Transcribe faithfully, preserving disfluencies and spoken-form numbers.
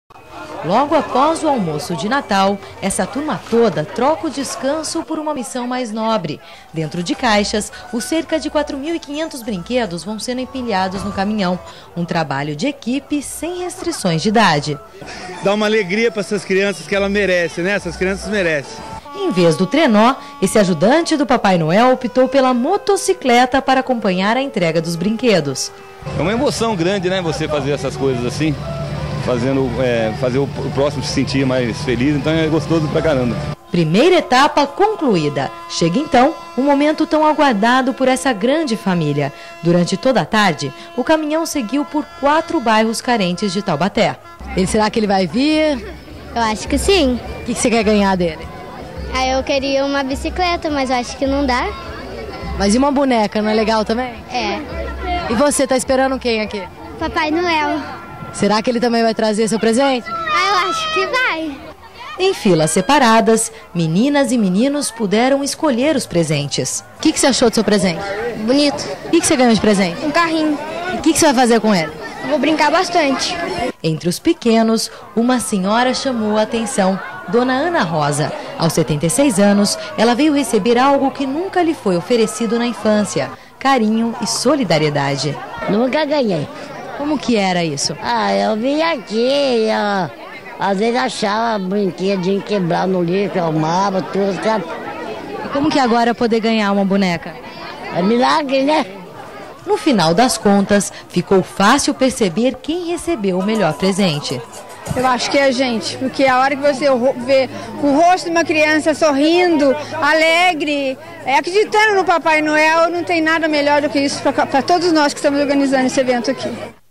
Logo após o almoço de Natal, essa turma toda troca o descanso por uma missão mais nobre. Dentro de caixas, os cerca de quatro mil e quinhentos brinquedos vão sendo empilhados no caminhão. Um trabalho de equipe sem restrições de idade. Dá uma alegria para essas crianças que elas merecem, né? Essas crianças merecem. Em vez do trenó, esse ajudante do Papai Noel optou pela motocicleta para acompanhar a entrega dos brinquedos. É uma emoção grande, né? Você fazer essas coisas assim. Fazendo, é, fazer o próximo se sentir mais feliz, então é gostoso pra caramba. Primeira etapa concluída. Chega então um momento tão aguardado por essa grande família. Durante toda a tarde, o caminhão seguiu por quatro bairros carentes de Taubaté. Ele, será que ele vai vir? Eu acho que sim. O que você quer ganhar dele? Aí eu queria uma bicicleta, mas eu acho que não dá. Mas e uma boneca, não é legal também? É. E você, tá esperando quem aqui? Papai Noel. Será que ele também vai trazer seu presente? Ah, eu acho que vai. Em filas separadas, meninas e meninos puderam escolher os presentes. O que, que você achou do seu presente? Bonito. O que, que você ganhou de presente? Um carrinho. E o que, que você vai fazer com ele? Vou brincar bastante. Entre os pequenos, uma senhora chamou a atenção, Dona Ana Rosa. Aos setenta e seis anos, ela veio receber algo que nunca lhe foi oferecido na infância: carinho e solidariedade. Nunca ganhei. Como que era isso? Ah, eu vinha aqui, eu, às vezes achava brinquedinho quebrar no lixo, eu amava tudo, sabe? E como que agora é poder ganhar uma boneca? É milagre, né? No final das contas, ficou fácil perceber quem recebeu o melhor presente. Eu acho que é a gente, porque a hora que você vê o rosto de uma criança sorrindo, alegre, é, acreditando no Papai Noel, não tem nada melhor do que isso para todos nós que estamos organizando esse evento aqui.